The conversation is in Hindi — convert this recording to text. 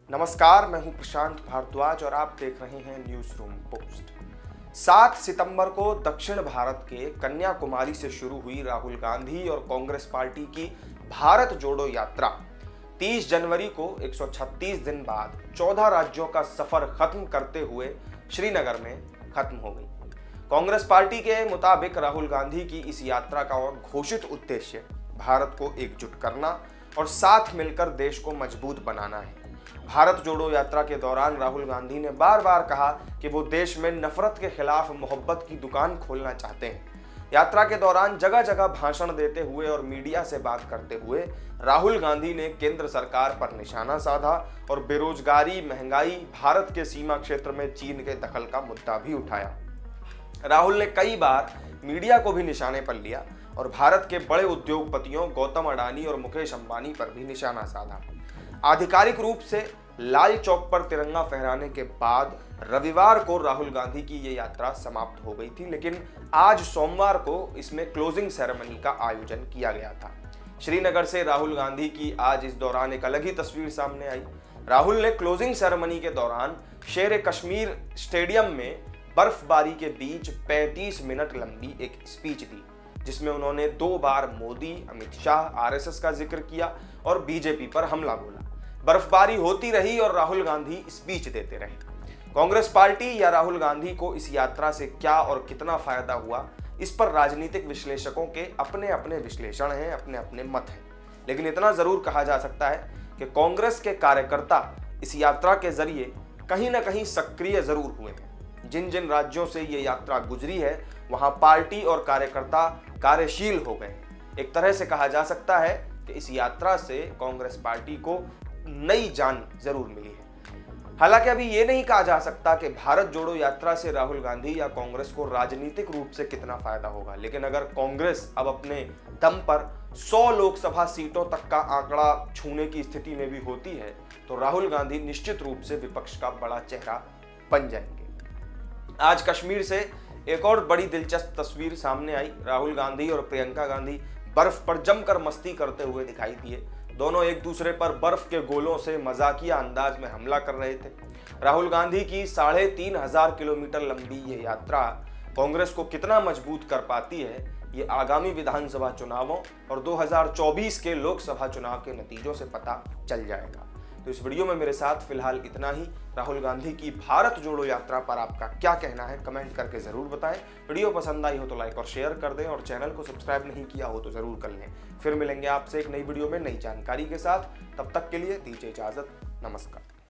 नमस्कार, मैं हूं प्रशांत भारद्वाज और आप देख रहे हैं न्यूज रूम पोस्ट। 7 सितंबर को दक्षिण भारत के कन्याकुमारी से शुरू हुई राहुल गांधी और कांग्रेस पार्टी की भारत जोड़ो यात्रा 30 जनवरी को 136 दिन बाद 14 राज्यों का सफर खत्म करते हुए श्रीनगर में खत्म हो गई। कांग्रेस पार्टी के मुताबिक राहुल गांधी की इस यात्रा का और घोषित उद्देश्य भारत को एकजुट करना और साथ मिलकर देश को मजबूत बनाना है। भारत जोड़ो यात्रा के दौरान राहुल गांधी ने बार बार कहा कि वो देश में नफरत के खिलाफ मोहब्बत की दुकान खोलना चाहते हैं। यात्रा के दौरान जगह जगह भाषण देते हुए और मीडिया से बात करते हुए राहुल गांधी ने केंद्र सरकार पर निशाना साधा और बेरोजगारी, महंगाई, भारत के सीमा क्षेत्र में चीन के दखल का मुद्दा भी उठाया। राहुल ने कई बार मीडिया को भी निशाने पर लिया और भारत के बड़े उद्योगपतियों गौतम अडानी और मुकेश अंबानी पर भी निशाना साधा। आधिकारिक रूप से लाल चौक पर तिरंगा फहराने के बाद रविवार को राहुल गांधी की ये यात्रा समाप्त हो गई थी, लेकिन आज सोमवार को इसमें क्लोजिंग सेरेमनी का आयोजन किया गया था। श्रीनगर से राहुल गांधी की आज इस दौरान एक अलग ही तस्वीर सामने आई। राहुल ने क्लोजिंग सेरेमनी के दौरान शेर-ए-कश्मीर स्टेडियम में बर्फबारी के बीच 35 मिनट लंबी एक स्पीच दी, जिसमें उन्होंने 2 बार मोदी, अमित शाह, आरएसएस का जिक्र किया और बीजेपी पर हमला बोला। बर्फबारी होती रही और राहुल गांधी स्पीच देते रहे। कांग्रेस पार्टी या राहुल गांधी को इस यात्रा से क्या और कितना फायदा हुआ, इस पर राजनीतिक विश्लेषकों के अपने अपने विश्लेषण हैं, अपने अपने मत हैं। लेकिन इतना जरूर कहा जा सकता है कि कांग्रेस के कार्यकर्ता इस यात्रा के जरिए कहीं ना कहीं सक्रिय जरूर हुए हैं। जिन जिन राज्यों से ये यात्रा गुजरी है वहां पार्टी और कार्यकर्ता कार्यशील हो गए। एक तरह से कहा जा सकता है कि इस यात्रा से कांग्रेस पार्टी को नई जान जरूर मिली है। हालांकि अभी ये नहीं कहा जा सकता कि भारत जोड़ो यात्रा से राहुल गांधी या कांग्रेस को राजनीतिक रूप से कितना फायदा होगा, लेकिन अगर कांग्रेस अब अपने दम पर 100 लोकसभा सीटों तक का आंकड़ा छूने की स्थिति में भी होती है तो राहुल गांधी निश्चित रूप से विपक्ष का बड़ा चेहरा बन जाएंगे। आज कश्मीर से एक और बड़ी दिलचस्प तस्वीर सामने आई। राहुल गांधी और प्रियंका गांधी बर्फ पर जमकर मस्ती करते हुए दिखाई दिए। दोनों एक दूसरे पर बर्फ के गोलों से मजाकिया अंदाज में हमला कर रहे थे। राहुल गांधी की 3500 किलोमीटर लंबी ये यात्रा कांग्रेस को कितना मजबूत कर पाती है, ये आगामी विधानसभा चुनावों और 2024 के लोकसभा चुनाव के नतीजों से पता चल जाएगा। तो इस वीडियो में मेरे साथ फिलहाल इतना ही। राहुल गांधी की भारत जोड़ो यात्रा पर आपका क्या कहना है, कमेंट करके जरूर बताएं। वीडियो पसंद आई हो तो लाइक और शेयर कर दें और चैनल को सब्सक्राइब नहीं किया हो तो जरूर कर लें। फिर मिलेंगे आपसे एक नई वीडियो में नई जानकारी के साथ। तब तक के लिए दीजिए इजाजत। नमस्कार।